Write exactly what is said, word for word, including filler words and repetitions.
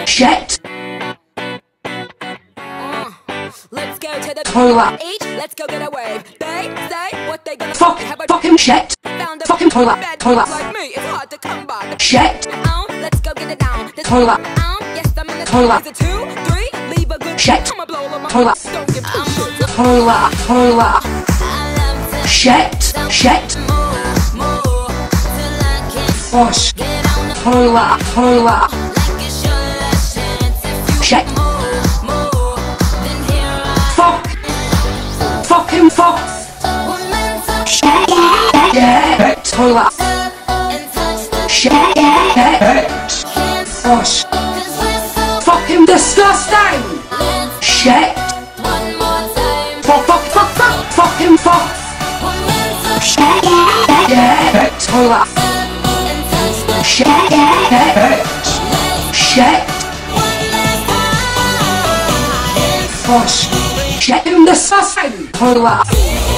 Shit. Uh, let's go to the Toilet. Each, let's go get a wave. They say what they gonna Fuck. have a Fucking shit. found a Fucking toilet. bad Toilet. like me. It's hard to come by. Shit. Um, let's go get it down. This Toilet. Um, yes, I'm in the Toilet. Is it two, three? Leave a good Shit. I'ma blow all of my Toilet. Don't give two shits. Toilet. Toilet. Shit. Shit. Fush. Toilet. Toilet. Shit. Fuck. Fucking fuck. Shit. Yeah. Toilet. Shit. Yeah. Fush. Fucking disgusting. Shit. Fuck. Fuck. Fuck. Fuck. Fucking fuck. Shit. Yeah. Toilet. Shit. Yeah. Shit. Fush. Shit. Disgusting. Toilet.